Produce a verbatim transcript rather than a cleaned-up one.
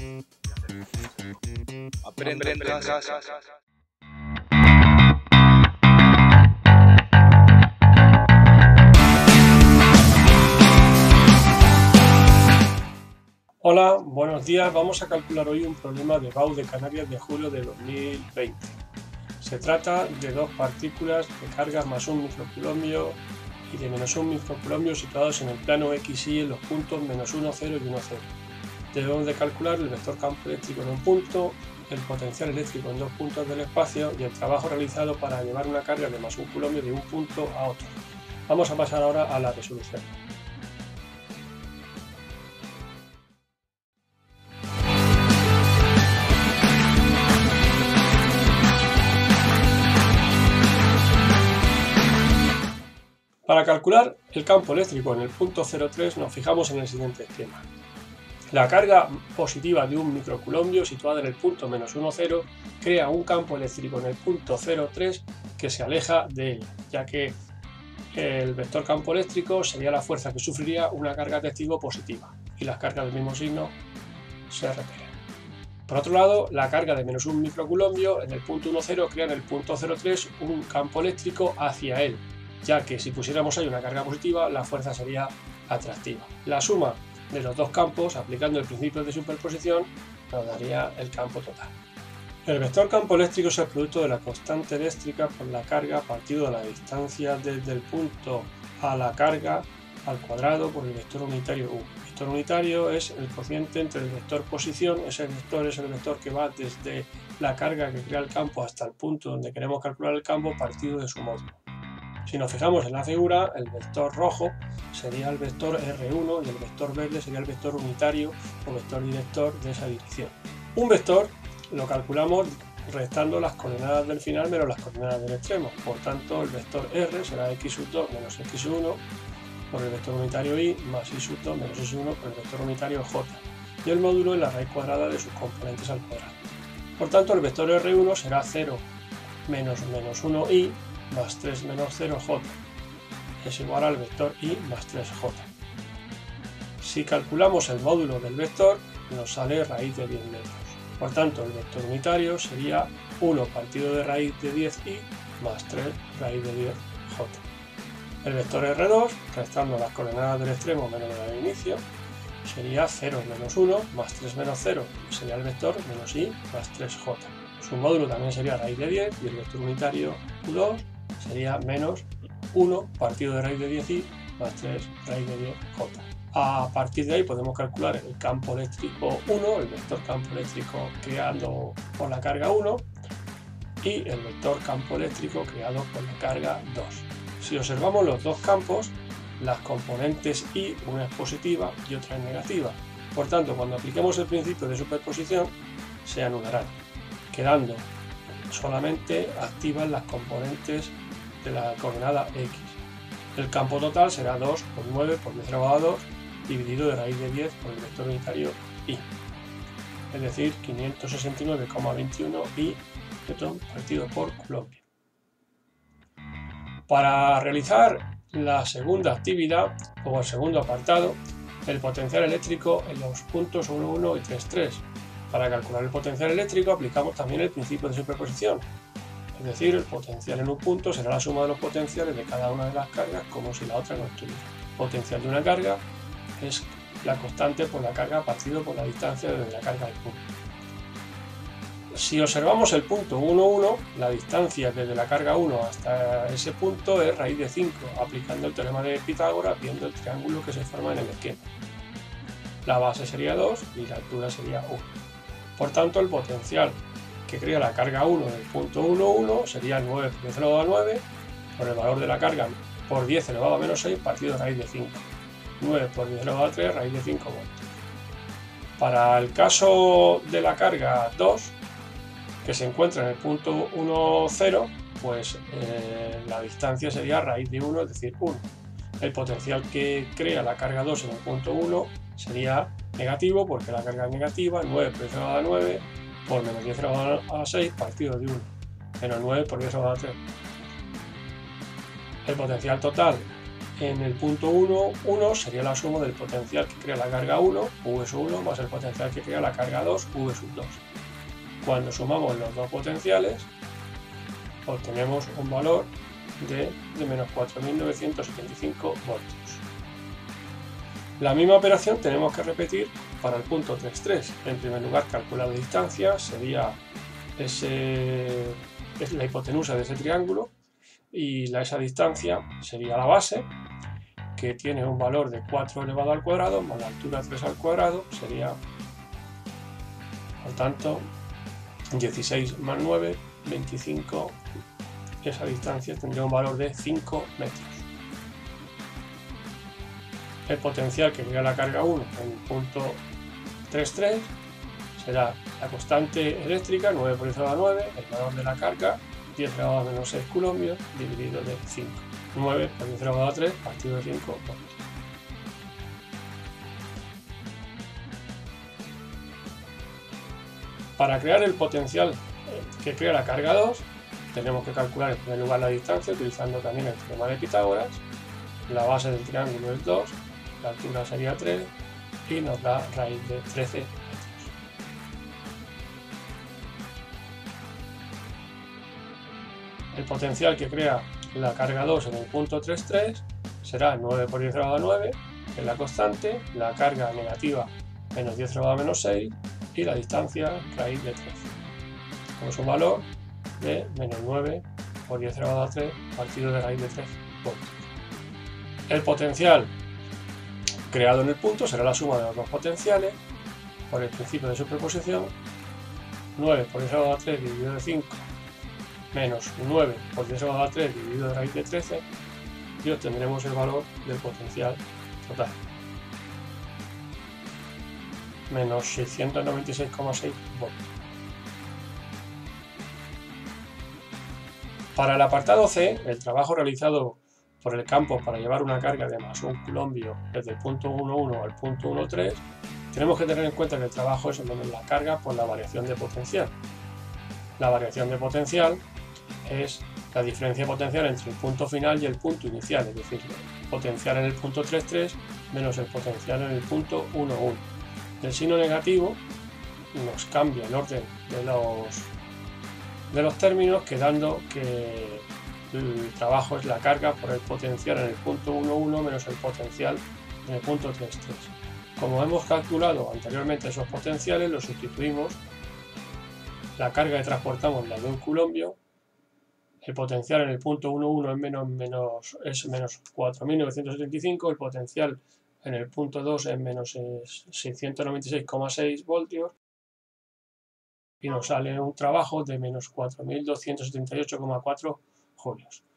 Aprende en casa. Hola, buenos días. Vamos a calcular hoy un problema de B A U de Canarias de julio de dos mil veinte. Se trata de dos partículas de carga más un microculombio y de menos un microculombio situados en el plano X y en los puntos menos uno, cero y uno, cero. Debemos de calcular el vector campo eléctrico en un punto, el potencial eléctrico en dos puntos del espacio y el trabajo realizado para llevar una carga de más un culombio de un punto a otro. Vamos a pasar ahora a la resolución. Para calcular el campo eléctrico en el punto cero tres nos fijamos en el siguiente esquema. La carga positiva de un microculombio situada en el punto menos uno, cero crea un campo eléctrico en el punto cero tres que se aleja de él, ya que el vector campo eléctrico sería la fuerza que sufriría una carga testigo positiva y las cargas del mismo signo se repelen. Por otro lado, la carga de menos un microculombio en el punto uno, cero crea en el punto cero tres un campo eléctrico hacia él, ya que si pusiéramos ahí una carga positiva, la fuerza sería atractiva. La suma de los dos campos, aplicando el principio de superposición, nos daría el campo total. El vector campo eléctrico es el producto de la constante eléctrica por la carga partido de la distancia desde el punto a la carga al cuadrado por el vector unitario U. El vector unitario es el cociente entre el vector posición, ese vector es el vector que va desde la carga que crea el campo hasta el punto donde queremos calcular el campo partido de su módulo. Si nos fijamos en la figura, el vector rojo sería el vector erre uno y el vector verde sería el vector unitario o vector director de esa dirección. Un vector lo calculamos restando las coordenadas del final menos las coordenadas del extremo. Por tanto, el vector R será x sub dos menos x sub uno por el vector unitario y más y sub dos menos y sub uno por el vector unitario j. Y el módulo es la raíz cuadrada de sus componentes al cuadrado. Por tanto, el vector erre uno será cero menos menos uno i más tres menos cero j es igual al vector i más tres j. Si calculamos el módulo del vector, nos sale raíz de diez metros. Por tanto, el vector unitario sería uno partido de raíz de diez i más tres raíz de diez j. El vector erre dos, restando las coordenadas del extremo menos la del inicio, sería cero menos uno más tres menos cero, sería el vector menos i más tres j. Su módulo también sería raíz de diez y el vector unitario u dos sería menos uno partido de raíz de diez i más tres raíz de diez j. A partir de ahí podemos calcular el campo eléctrico uno, el vector campo eléctrico creado por la carga uno y el vector campo eléctrico creado por la carga dos. Si observamos los dos campos, las componentes I, una es positiva y otra es negativa. Por tanto, cuando apliquemos el principio de superposición, se anularán, quedando solamente activas las componentes de la coordenada X. El campo total será dos por nueve por diez elevado a dos dividido de raíz de diez por el vector unitario I, es decir, quinientos sesenta y nueve coma veintiuno i newton partido por culombio. Para realizar la segunda actividad o el segundo apartado, el potencial eléctrico en los puntos uno, uno y tres, tres. Para calcular el potencial eléctrico aplicamos también el principio de superposición, es decir, el potencial en un punto será la suma de los potenciales de cada una de las cargas como si la otra no estuviera. El potencial de una carga es la constante por la carga partido por la distancia desde la carga al punto. Si observamos el punto uno, uno, la distancia desde la carga uno hasta ese punto es raíz de cinco, aplicando el teorema de Pitágoras, viendo el triángulo que se forma en el esquema. La base sería dos y la altura sería uno. Por tanto, el potencial que crea la carga uno en el punto uno, uno sería nueve por diez elevado a nueve por el valor de la carga por diez elevado a menos seis partido de raíz de cinco. nueve por diez elevado a tres raíz de cinco voltios. Para el caso de la carga dos, que se encuentra en el punto uno, cero, pues eh, la distancia sería raíz de uno, es decir, uno. El potencial que crea la carga dos en el punto uno sería negativo porque la carga es negativa, nueve por diez elevado a nueve por menos diez elevado a seis partido de uno, menos nueve por diez elevado a tres. El potencial total en el punto uno, uno sería la suma del potencial que crea la carga uno, V sub uno, más el potencial que crea la carga dos, V sub dos. Cuando sumamos los dos potenciales, obtenemos un valor de, de menos cuatro mil novecientos setenta y cinco voltios. La misma operación tenemos que repetir para el punto tres tres. En primer lugar, calcular la distancia, sería ese, es la hipotenusa de ese triángulo, y la, esa distancia sería la base, que tiene un valor de cuatro elevado al cuadrado, más la altura tres al cuadrado, sería, por tanto, dieciséis más nueve, veinticinco, esa distancia tendría un valor de cinco metros. El potencial que crea la carga uno en el punto tres tres será la constante eléctrica, nueve por diez elevado a nueve, el valor de la carga, diez elevado a menos seis coulombios, dividido de cinco. nueve por diez elevado a tres, partido de cinco voltios. Para crear el potencial que crea la carga dos, tenemos que calcular en primer lugar la distancia utilizando también el teorema de Pitágoras. La base del triángulo es dos, la altura sería tres y nos da raíz de trece metros. El potencial que crea la carga dos en el punto tres tres será nueve por diez elevado a nueve, que es la constante, la carga negativa menos diez elevado a menos seis y la distancia raíz de trece. Tenemos un valor de menos nueve por diez elevado a tres partido de raíz de trece voltios. El potencial creado en el punto será la suma de los dos potenciales por el principio de superposición. Nueve por diez elevado a tres dividido de cinco menos nueve por diez elevado a tres dividido de raíz de trece, y obtendremos el valor del potencial total, menos seiscientos noventa y seis coma seis voltios. Para el apartado C, el trabajo realizado por el campo para llevar una carga de más un coulombio desde el punto uno uno al punto uno tres, tenemos que tener en cuenta que el trabajo es en menos la carga por la variación de potencial. La variación de potencial es la diferencia potencial entre el punto final y el punto inicial, es decir, el potencial en el punto tres tres menos el potencial en el punto uno uno. El signo negativo nos cambia el orden de los, de los términos, quedando que el trabajo es la carga por el potencial en el punto uno uno menos el potencial en el punto tres tres. Como hemos calculado anteriormente esos potenciales, los sustituimos. La carga que transportamos la de un coulombio, el potencial en el punto uno uno es menos, menos, es menos cuatro mil novecientos setenta y cinco, el potencial en el punto dos es menos seiscientos noventa y seis coma seis voltios, y nos sale un trabajo de menos cuatro mil doscientos setenta y ocho coma cuatro julios.